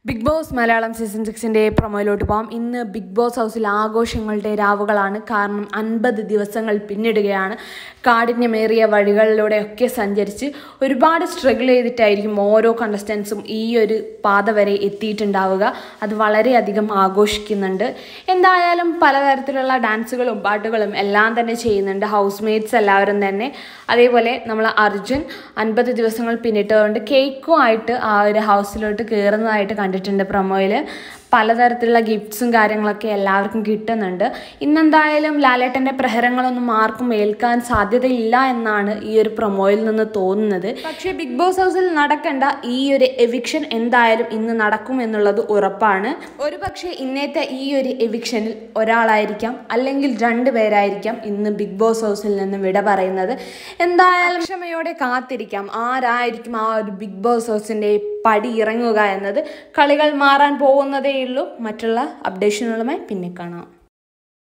Big Boss Malayalam season 6-ന്റെ പ്രൊമോയിലോട്ട് പോകാം. ഇന്ന് ബിഗ് ബോസ് ഹൗസിൽ ആഘോഷങ്ങളുടെ രാവുകളാണ്. കാരണം 50 ദിവസങ്ങൾ പിന്നിടുകയാണ്. കാഠിന്യമേറിയ വഴികളിലൂടെയൊക്കെ സഞ്ചരിച്ച് ഒരുപാട് സ്ട്രഗിൾ ചെയ്തിട്ടായിരിക്കും ഓരോ കണ്ടസ്റ്റൻസും ഈ ഒരു പാത വരെ എത്തിയിട്ടുണ്ടാവുക. അത് വളരെയധികം ആഘോഷിക്കുന്നുണ്ട്. എന്തായാലും പലതരത്തിലുള്ള ഡാൻസുകളും പാട്ടുകളും എല്ലാം തന്നെ ചെയ്യുന്നുണ്ട് ഹൗസ് മേറ്റ്സ് എല്ലാവരും തന്നെ. അതേപോലെ നമ്മൾ അർജുൻ 50 ദിവസങ്ങൾ പിന്നിട്ടുകൊണ്ട് കേക്കുമായിട്ട് ആ ഒരു ഹൗസിലോട്ട് കയറുന്നതായിട്ട് കണ്ടിട്ടുണ്ട്. പ്രൊമോയിൽ പലതരത്തിലുള്ള ഗിഫ്റ്റ്സും കാര്യങ്ങളൊക്കെ എല്ലാവർക്കും കിട്ടുന്നുണ്ട്. ഇന്നെന്തായാലും ലാലേട്ടൻ്റെ പ്രഹരങ്ങളൊന്നും ആർക്കും ഏൽക്കാൻ സാധ്യതയില്ല എന്നാണ് ഈ ഒരു പ്രൊമോയിൽ നിന്ന് തോന്നുന്നത്. പക്ഷേ ബിഗ് ബോസ് ഹൗസിൽ നടക്കേണ്ട ഈ ഒരു എവിക്ഷൻ എന്തായാലും ഇന്ന് നടക്കും എന്നുള്ളത് ഉറപ്പാണ്. ഒരു പക്ഷേ ഇന്നത്തെ ഈ ഒരു എവിക്ഷനിൽ ഒരാളായിരിക്കാം അല്ലെങ്കിൽ 2 പേരായിരിക്കാം ഇന്ന് ബിഗ് ബോസ് ഹൗസിൽ നിന്ന് വിട പറയുന്നത്. എന്തായാലും ക്ഷമയോടെ കാത്തിരിക്കാം ആരായിരിക്കും ആ ഒരു ബിഗ് ബോസ് ഹൗസിൻ്റെ പടി ഇറങ്ങുക എന്നത്. കളികൾ മാറാൻ പോകുന്നതേ ഉള്ളൂ. മറ്റുള്ള അപ്ഡേഷനുകളുമായി പിന്നെ കാണാം.